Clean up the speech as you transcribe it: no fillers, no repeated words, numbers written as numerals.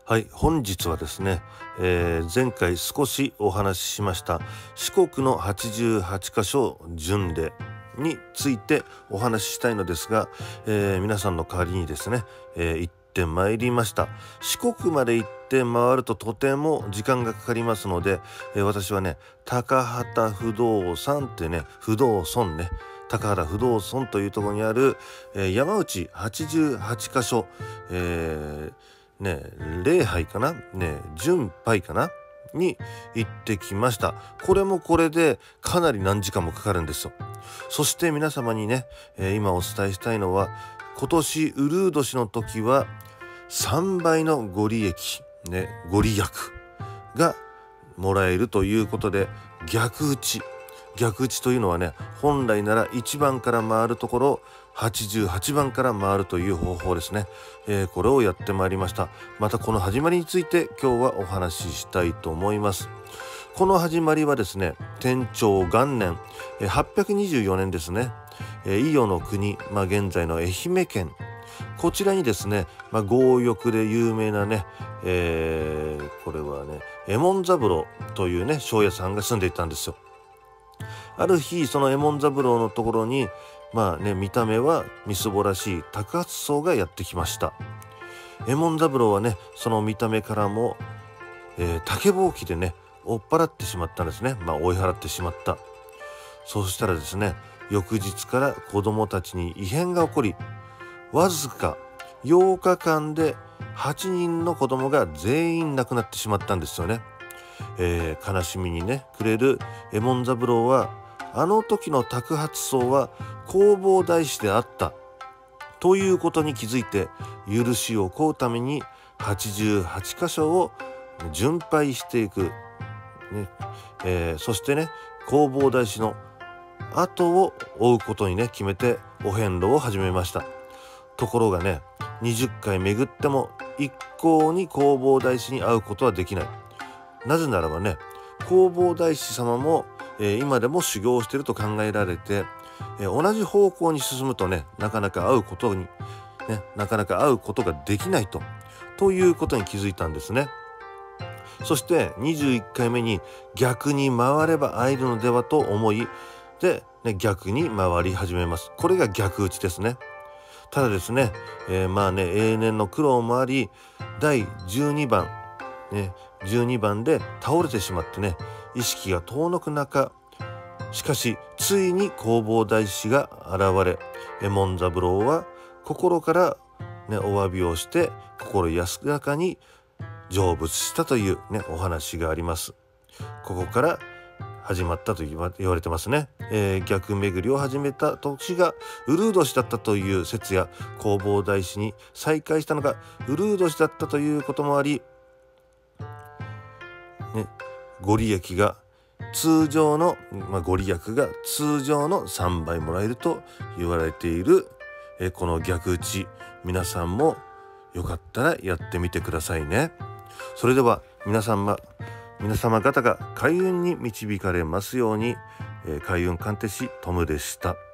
はい、本日はですね、前回少しお話ししました四国の88箇所巡礼についてお話ししたいのですが、皆さんの代わりにですね、行ってまいりました。四国まで行って回るととても時間がかかりますので、私はね、高畑不動産ってね、不動村ね、高畑不動村というところにある、山内88箇所、礼拝かな巡拝かなに行ってきました。これもこれでかなり何時間もかかるんですよ。そして皆様にね、今お伝えしたいのは、今年うるう年の時は3倍のご利益、ご利益がもらえるということで、逆打ちというのはね、本来なら1番から回るところ88番から回るという方法ですね。これをやってまいりました。またこの始まりについて今日はお話ししたいと思います。この始まりはですね、天長元年、824年ですね、伊予の国、現在の愛媛県、こちらにですね、強欲で有名なね、これはね、右衛門三郎というね、庄屋さんが住んでいたんですよ。ある日、その右衛門三郎のところに、見た目はみすぼらしい高発僧がやってきました。右衛門三郎はね、その見た目からも、竹ぼうきでね、追っ払ってしまったんですね。追い払ってしまった。そうしたらですね、翌日から子供たちに異変が起こり、わずか8日間で8人の子供が全員亡くなってしまったんですよね。悲しみにね暮れる右衛門三郎は、あの時の托鉢僧は弘法大師であったということに気づいて、許しを請うために88箇所を巡拝していく、そしてね、弘法大師の後を追うことにね決めてお遍路を始めました。ところがね、20回巡っても一向に弘法大師に会うことはできない。なぜならばね、弘法大師様も、今でも修行していると考えられて、同じ方向に進むとね、なかなか会うことができないということに気づいたんですね。そして21回目に逆に回れば会えるのではと思い、で、逆に回り始めます。これが逆打ちですね。ただですね、永年の苦労もあり、第12番、12番で倒れてしまってね、意識が遠のく中、しかしついに弘法大師が現れ、右衛門三郎は心から、お詫びをして心安らかに成仏したというお話があります。ここから始まったと言われてますね。逆巡りを始めた年がうるう年だったという説や、弘法大師に再会したのがうるう年だったということもあり、ご利益が通常の、ご利益が通常の3倍もらえると言われている、この逆打ち、皆さんもよかったらやってみてくださいね。それでは皆様方が開運に導かれますように。開運鑑定士トムでした。